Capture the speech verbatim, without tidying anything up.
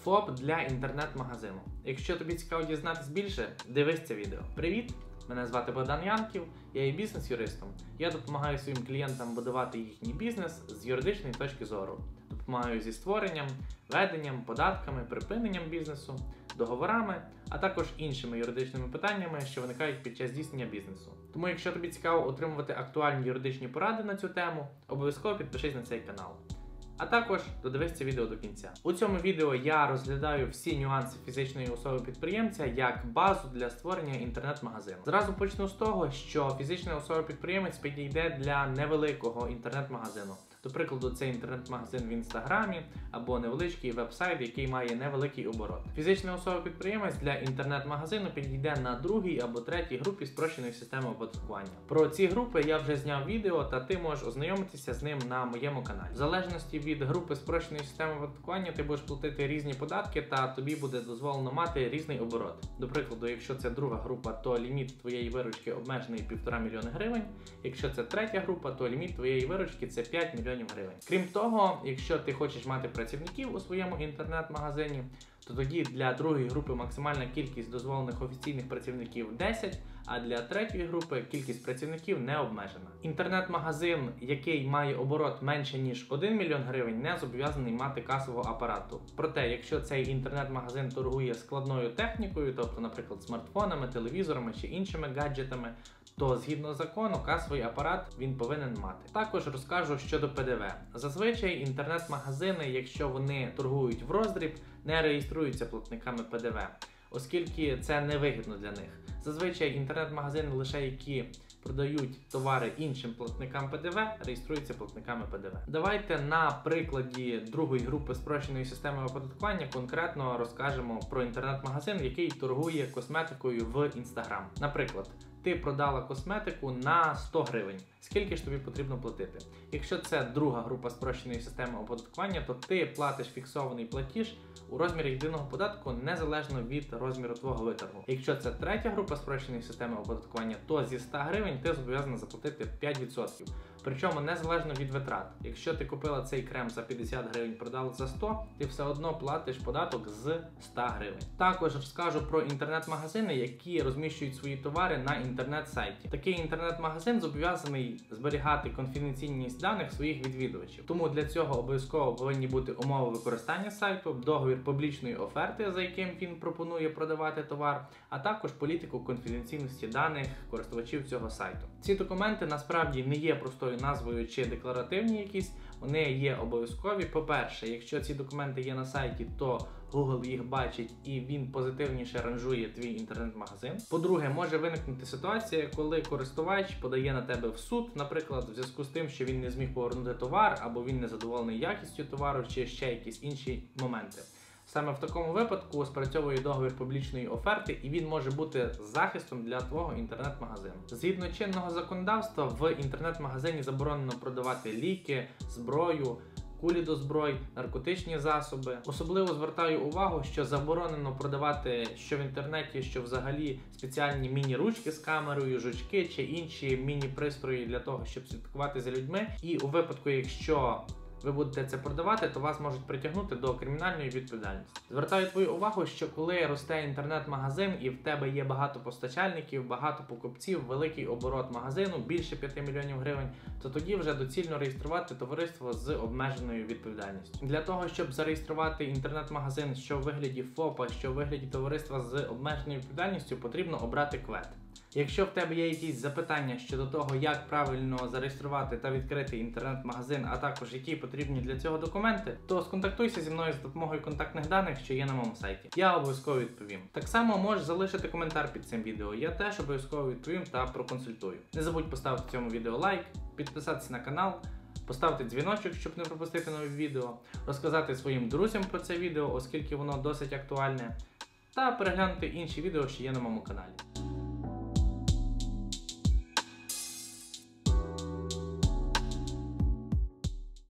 ФОП для інтернет-магазину. Якщо тобі цікаво дізнатись більше, дивись це відео. Привіт! Мене звати Богдан Янків, я є бізнес-юристом. Я допомагаю своїм клієнтам будувати їхній бізнес з юридичної точки зору. Допомагаю зі створенням, веденням, податками, припиненням бізнесу, договорами, а також іншими юридичними питаннями, що виникають під час здійснення бізнесу. Тому, якщо тобі цікаво отримувати актуальні юридичні поради на цю тему, обов'язково підпишись на цей канал. А також додивись це відео до кінця. У цьому відео я розглядаю всі нюанси фізичної особи-підприємця як базу для створення інтернет-магазину. Зразу почну з того, що фізична особа-підприємець підійде для невеликого інтернет-магазину. До прикладу, це інтернет-магазин в інстаграмі або невеличкий веб-сайт, який має невеликий оборот. Фізична особа-підприємець для інтернет-магазину підійде на другій або третій групі спрощеної системи оподаткування. Про ці групи я вже зняв відео, та ти можеш ознайомитися з ним на моєму каналі. В залежності від групи спрощеної системи оподаткування ти будеш платити різні податки, та тобі буде дозволено мати різний оборот. До прикладу, якщо це друга група, то ліміт твоєї виручки обмежений півтора мільйона гривень. Якщо це третя група, то ліміт твоєї виручки це п'ять мільйонів гривень. Крім того, якщо ти хочеш мати працівників у своєму інтернет-магазині, то тоді для другої групи максимальна кількість дозволених офіційних працівників десять, а для третьої групи кількість працівників не обмежена. Інтернет-магазин, який має оборот менше ніж один мільйон гривень, не зобов'язаний мати касового апарату. Проте, якщо цей інтернет-магазин торгує складною технікою, тобто, наприклад, смартфонами, телевізорами чи іншими гаджетами, то згідно закону касовий апарат він повинен мати. Також розкажу щодо Пе Де Ве. Зазвичай інтернет-магазини, якщо вони торгують в роздріб, не реєструються платниками Пе Де Ве, оскільки це невигідно для них. Зазвичай інтернет-магазини, лише які продають товари іншим платникам Пе Де Ве, реєструються платниками Пе Де Ве. Давайте на прикладі другої групи спрощеної системи оподаткування конкретно розкажемо про інтернет-магазин, який торгує косметикою в інстаграм. Наприклад, ти продала косметику на сто гривень. Скільки ж тобі потрібно платити? Якщо це друга група спрощеної системи оподаткування, то ти платиш фіксований платіж у розмірі єдиного податку незалежно від розміру твого виторгу. Якщо це третя група спрощеної системи оподаткування, то зі ста гривень ти зобов'язаний заплатити п'ять відсотків. Причому незалежно від витрат. Якщо ти купила цей крем за п'ятдесят гривень, продала за сто, ти все одно платиш податок з ста гривень. Також розкажу про інтернет-магазини, які розміщують свої товари на інтернет-сайті. Такий інтернет-магазин зобов'язаний зберігати конфіденційність даних своїх відвідувачів. Тому для цього обов'язково повинні бути умови використання сайту, договір публічної оферти, за яким він пропонує продавати товар, а також політику конфіденційності даних користувачів цього сайту. Ці документи насправді не є простою назвою чи декларативні якісь, вони є обов'язкові. По-перше, якщо ці документи є на сайті, то Google їх бачить і він позитивніше ранжує твій інтернет-магазин. По-друге, може виникнути ситуація, коли користувач подає на тебе в суд, наприклад, в зв'язку з тим, що він не зміг повернути товар, або він не задоволений якістю товару, чи ще якісь інші моменти. Саме в такому випадку спрацьовує договір публічної оферти, і він може бути захистом для твого інтернет-магазину. Згідно чинного законодавства, в інтернет-магазині заборонено продавати ліки, зброю, кулі до зброй, наркотичні засоби. Особливо звертаю увагу, що заборонено продавати що в інтернеті, що взагалі спеціальні міні-ручки з камерою, жучки чи інші міні-пристрої для того, щоб слідкувати за людьми. І у випадку, якщо ви будете це продавати, то вас можуть притягнути до кримінальної відповідальності. Звертаю твою увагу, що коли росте інтернет-магазин і в тебе є багато постачальників, багато покупців, великий оборот магазину, більше п'яти мільйонів гривень, то тоді вже доцільно реєструвати товариство з обмеженою відповідальністю. Для того, щоб зареєструвати інтернет-магазин що в вигляді ФОПа, що в вигляді товариства з обмеженою відповідальністю, потрібно обрати КВЕД. Якщо в тебе є якісь запитання щодо того, як правильно зареєструвати та відкрити інтернет-магазин, а також які потрібні для цього документи, то сконтактуйся зі мною за допомогою контактних даних, що є на моєму сайті. Я обов'язково відповім. Так само можеш залишити коментар під цим відео, я теж обов'язково відповім та проконсультую. Не забудь поставити цьому відео лайк, підписатися на канал, поставити дзвіночок, щоб не пропустити нові відео, розказати своїм друзям про це відео, оскільки воно досить актуальне, та переглянути інші відео, що є на моєму каналі.